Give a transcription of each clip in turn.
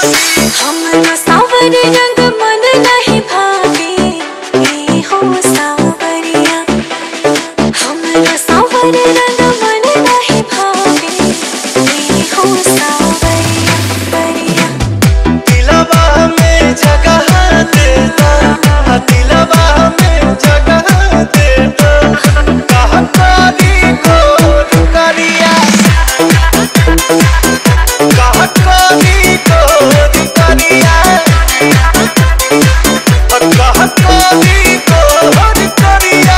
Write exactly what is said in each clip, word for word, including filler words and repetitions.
हमरो सावर रंग मन नहीं भावे ए हो सावरिया। हमरो सावर रंग मन नहीं भावे ए हो सावरिया वरिया। दिलवा में जगह दे दो, दिलवा में जगह दे दो, कहा करी गोर करिया, कहा करी गोर करिया, कहा करी गोर करिया।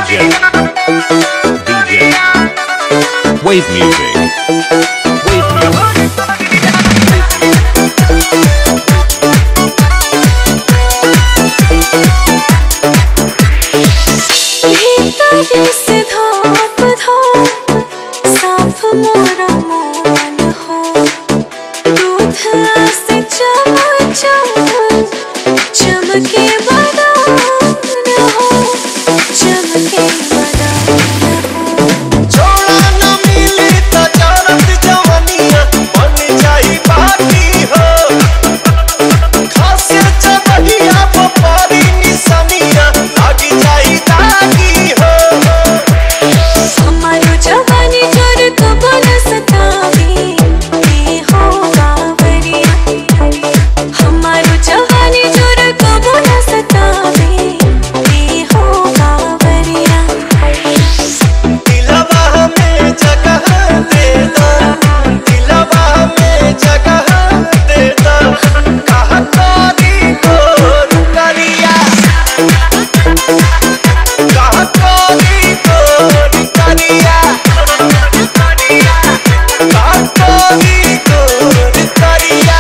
D J, D J, Wave music, Wave music. भीतर से धोप धोप साफ मोरा मन हो, दूध से चम चम चमके बदान हो, चमके बदान हो। छोड़ा न मिली तो जरत जवनिया बन जाई बाटी हो, खासे चबहिया वो पारी निसनिया लागी जाई दागी हो। हमारो जवानी जोर कबो न सतावे ए हो बावरिया। हमारो जवानी जोर कबो न सतावे ए हो बावरिया। दिलवा में जगह दे दो, दिलवा में जगह दे दो, कहा करी गोर करिया, कहा करी गोर करिया, कहा करी गोर करिया।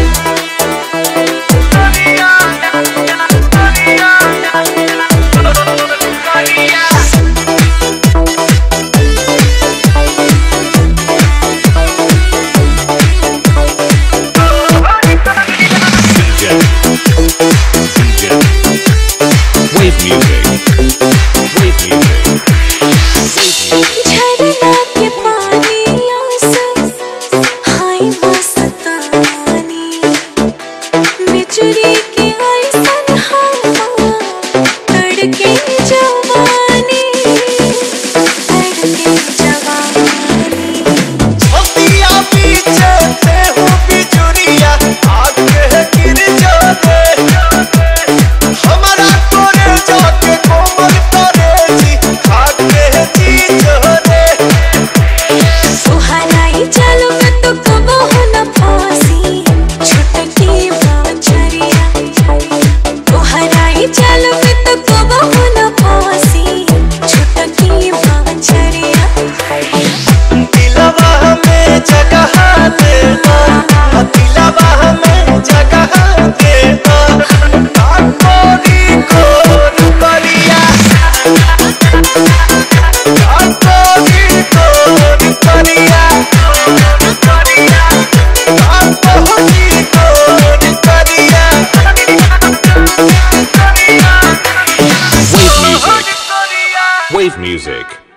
D J, D J, Wave music, Wave music, Wave music. झरना के पानी आंसू हाय मस्तानी, बिजुली